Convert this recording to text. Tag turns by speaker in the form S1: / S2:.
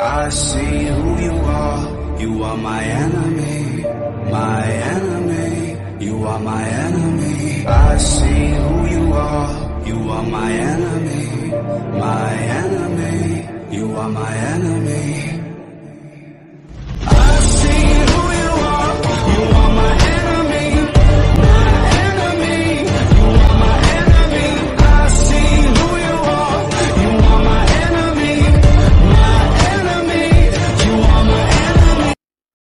S1: I see who you are. You are my enemy, my enemy. You are my enemy. I see who you are. You are my enemy, my enemy. You are my enemy.